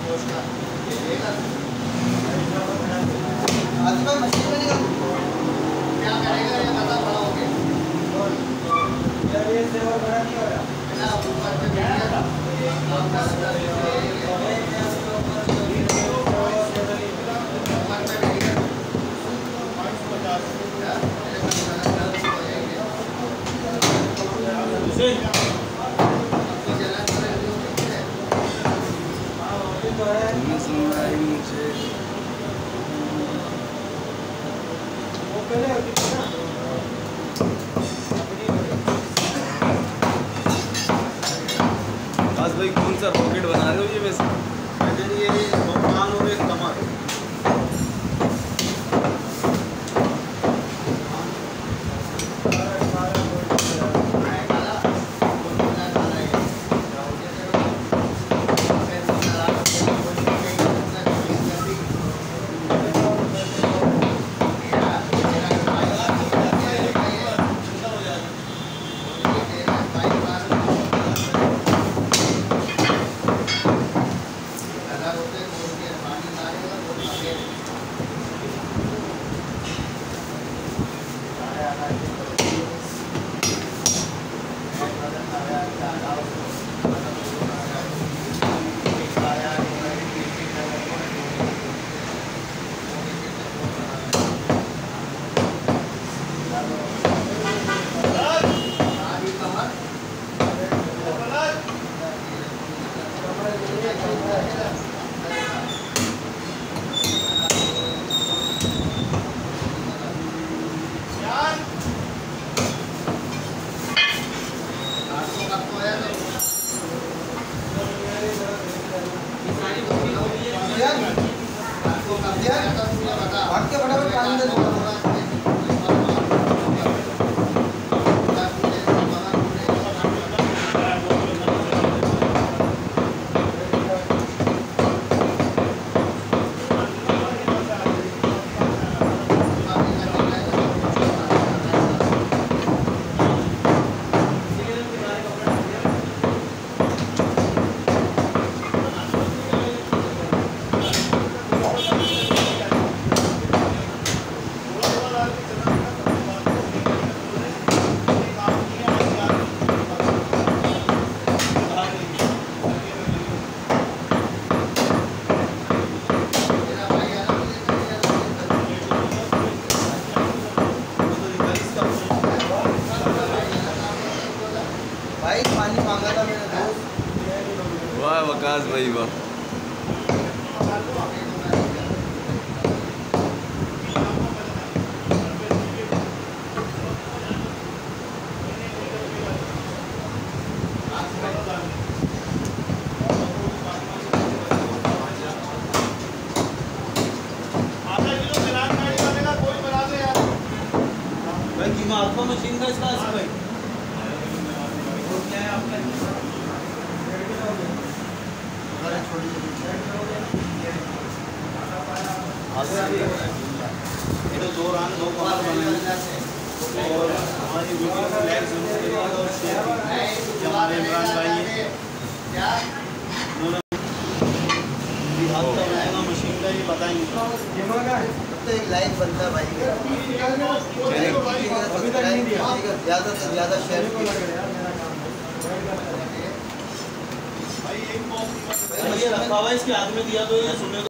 Machine में निकाल क्या करेगा ये बता बड़ा हो गया यार ये सेवा बड़ा नहीं हो रहा ना ऊपर पे क्या था आज भाई कौन सा रॉकेट बना रहे हो ये वैसे? ये भगवान और एक कमर फटाफट पानी दे भाई पानी मांगा था मेरे दोस्त। वाह वकास भाई वाह। भाई की मालवा मशीन का इसका भाई ये तो दो रान दो कॉल बनाए और हमारी वीडियो को लाइक जरूर करिएगा और शेयर कीजिए। हमारे इमरान भाई हैं उन्होंने मशीन का ये बताएंगे तो एक लाइक बनता है भाई ज़्यादा से ज़्यादा शेयर कीजिए। रखा हुआ है इसके हाथ में दिया तो ये सुने